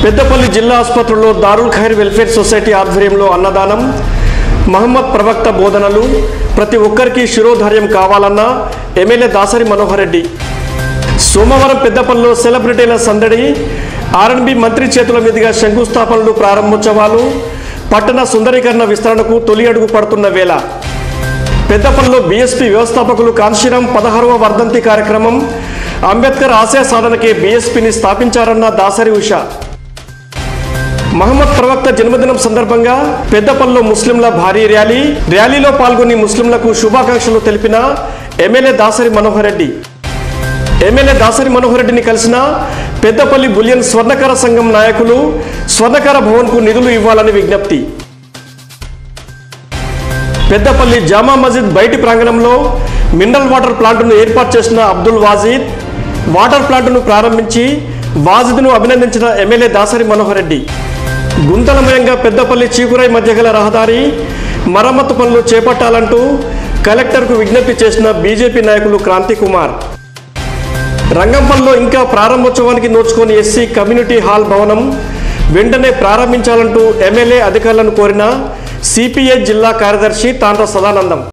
పెద్దపల్లి జిల్లా ఆసుపత్రిలో Darul ఖైర్ welfare society ఆధ్వర్యంలో అన్నదానం, మహమ్మద్ ప్రవక్త బోధనలు ప్రతి ఒక్కరికి శిరోధార్యం కావాలన్న ఎమ్మెల్యే దాసరి మనోహర్ రెడ్డి. సోమవారం పెద్దపల్లిలో సెలబ్రిటీల సందడి, ఆర్ఎండ్బి మంత్రి చేతుల మీదుగా శంకుస్థాపనలు, ప్రారంభోత్సవాలు, పట్టణ సుందరీకరణ విస్తరణకు తొలి అడుగు పడుతున్న వేళ పెద్దపల్లిలో బీఎస్పీ వ్యవస్థాపకులు కాంశీరాం 16వ వర్ధంతి కార్యక్రమం, అంబేద్కర్ ఆశయ సాధనకే బీఎస్పీని స్థాపించారన్న దాసరి ఉషా. మహమ్మద్ ప్రవక్త జన్మదినం సందర్భంగా పెద్దపల్లిలో ముస్లింల భారీ ర్యాలీలో పాల్గొని ముస్లింలకు శుభాకాంక్షలు తెలిపిన ఎమ్మెల్యే దాసరి మనోహర్ రెడ్డి. ఎమ్మెల్యే దాసరి మనోహర్ రెడ్డిని కలిసిన పెద్దపల్లి బులియన్ స్వర్ణకార సంఘం నాయకులు స్వర్ణకార భవన్కు నిధులు ఇవ్వాలని విజ్ఞప్తి. పెద్దపల్లి జామా మస్జిద్ బయటి ప్రాంగణంలో మినరల్ వాటర్ ప్లాంటును ఏర్పాటు చేసిన అబ్దుల్ వాజీద్ వాటర్ ప్లాంటును ప్రారంభించి వాజిద్ను అభినందించిన ఎమ్మెల్యే దాసరి మనోహర్ రెడ్డి. గుంతలమయంగా పెద్దపల్లి చీకురాయి మధ్య గల రహదారి మరమ్మతు పనులు చేపట్టాలంటూ కలెక్టర్కు విజ్ఞప్తి చేసిన బీజేపీ నాయకులు క్రాంతి కుమార్. రంగంపల్లిలో ఇంకా ప్రారంభోత్సవానికి నోచుకొని ఎస్సీ కమ్యూనిటీ హాల్ భవనం వెంటనే ప్రారంభించాలంటూ ఎమ్మెల్యే అధికారులను కోరిన సిపిఐ జిల్లా కార్యదర్శి తాండ్ర సదానందం.